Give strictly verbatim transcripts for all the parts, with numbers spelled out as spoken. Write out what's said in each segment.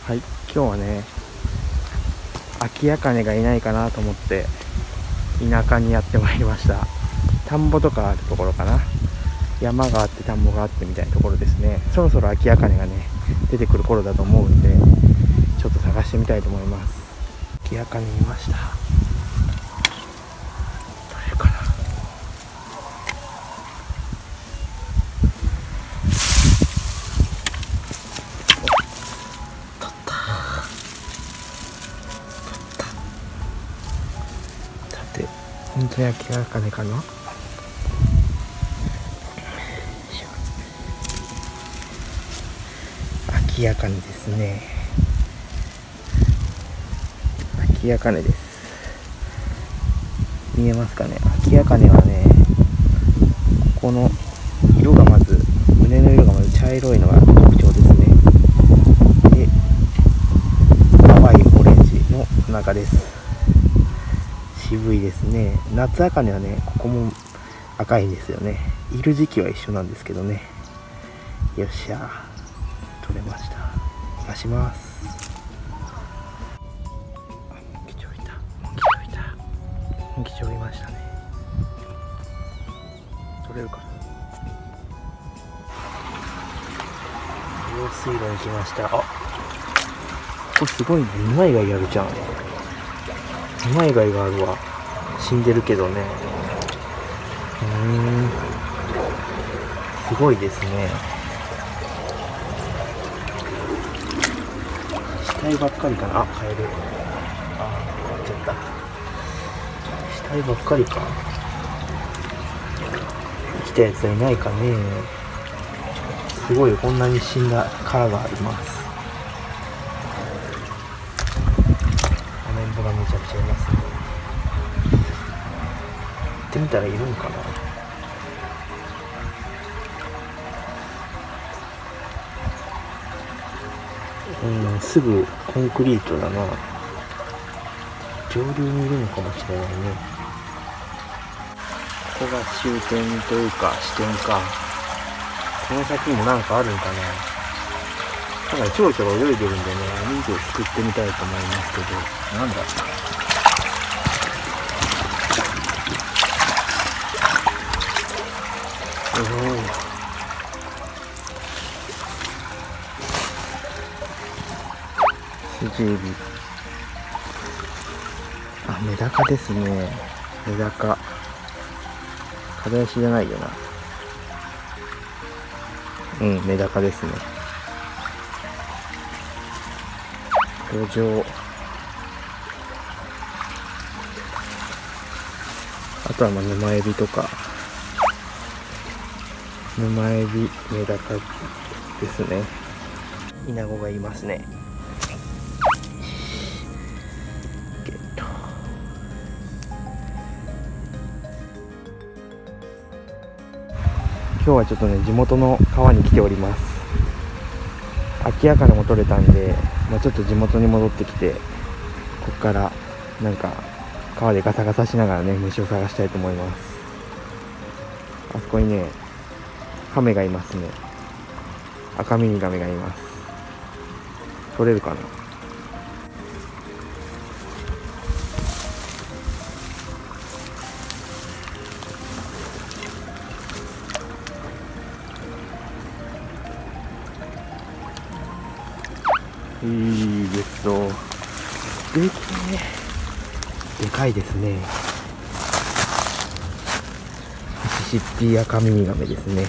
はい、今日はね、アキアカネがいないかなと思って田舎にやってまいりました。田んぼとかあるところかな。山があって田んぼがあってみたいなところですね。そろそろアキアカネがね出てくる頃だと思うんで、ちょっと探してみたいと思います。アキアカネいました。どれかな。本当にアキアカネかな。アキアカネですね。アキアカネです。見えますかね。アキアカネはね、ここの色がまず、胸の色がまず茶色いのが特徴ですね。で、淡いオレンジの中です。渋いですね。夏アカネはね、ここも赤いんですよね。いる時期は一緒なんですけどね。よっしゃ、取れました。出します。あ、モンキチョウいた。モンキチョウいた。モンキチョウいましたね。取れるかな。用水路に来ました。あ、ここすごいね。二枚貝あるじゃん。二枚貝があるわ。死んでるけどね。うーん、すごいですね。死体ばっかりかな。あ、カエル。あー、終わっちゃった。死体ばっかりか。生きたやつはいないかね。すごい、こんなに死んだ殻があります。アメンボがめちゃくちゃいますね。行ってみたらいるんかな。うん、すぐコンクリートだな。上流にいるのかもしれないね。ここが終点というか支点か。この先にもなんかあるんかな。なんかちょろちょろ泳いでるんでね、網ですくってみたいと思いますけど、なんだろう。おお、スジエビ。あ、メダカですね。メダカ。カダヤシじゃないよな。うん、メダカですね。路上。あとはまあ沼エビとか。沼エビ、メダカですね。イナゴがいますね。ゲット。今日はちょっとね、地元の川に来ております。アキアカネも取れたんで、まあ、ちょっと地元に戻ってきて、ここからなんか川でガサガサしながらね、虫を探したいと思います。あそこにね、カメがいますね。赤ミニガメがいます。取れるかな。いいですと。でけえ。でかいですね。ミシシッピアカミミガメですね。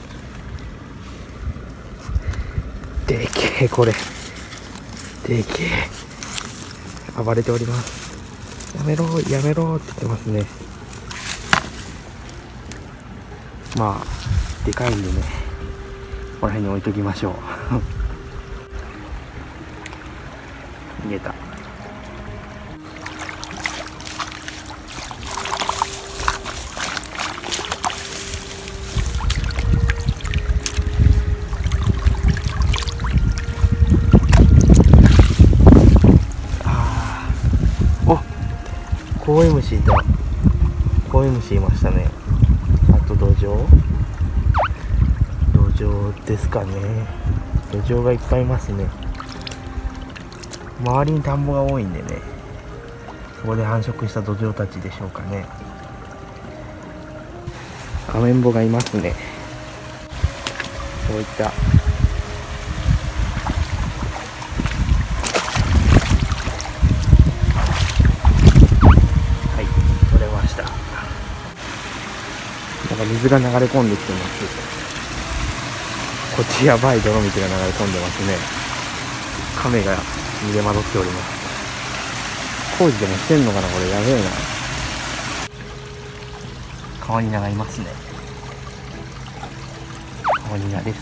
でけえ、これ。でけえ。暴れております。やめろ、やめろって言ってますね。まあ、でかいんでね、ここら辺に置いときましょう。逃げた。コウイムシいた。コウイムシいましたね。あとドジョウ。ドジョウですかね。ドジョウがいっぱいいますね。 周りに田んぼが多いんでね、そこで繁殖したドジョウたちでしょうかね。アメンボがいますね。そういったはい取れました。なんか水が流れ込んできてます。こっちやばい泥水が流れ込んでますね。亀が逃げ惑っております。工事でもしてんのかな、これやべえな。カワニナがいますね。カワニナです。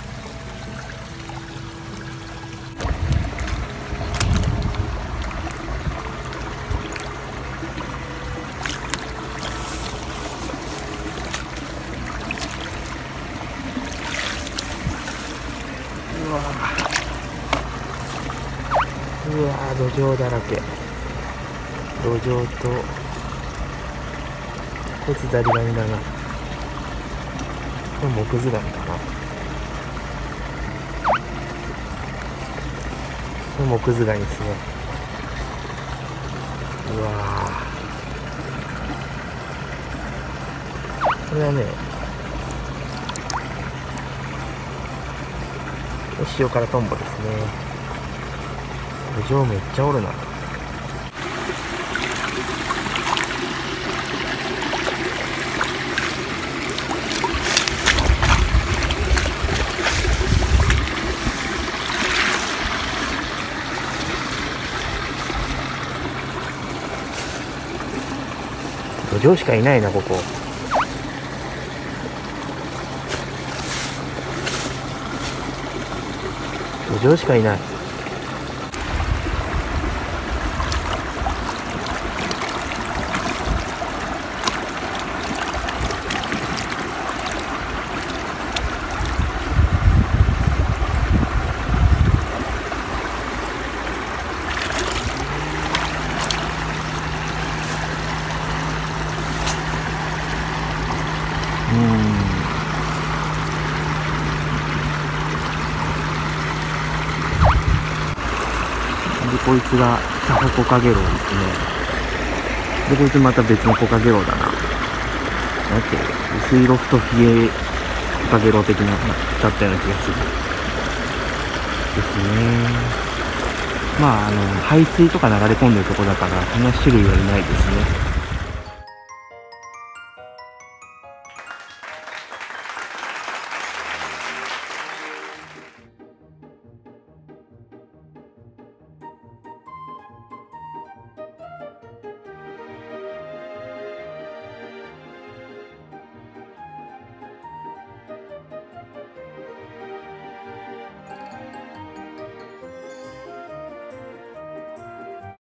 うわうわー、土壌だらけ。土壌とこいつザリガニだな。これモクズガニかな。これモクズガニですね。うわー、これはね塩辛トンボですね。土壌めっちゃおるな。土壌しかいないな、ここ。土壌しかいない。うん。で、こいつがサホコカゲロウですね。で、こいつまた別のコカゲロウだな。だって、薄いロフトヒゲコカゲロウ的な、だったような気がする。ですね。まあ、あの、排水とか流れ込んでるとこだから、そんな種類はいないですね。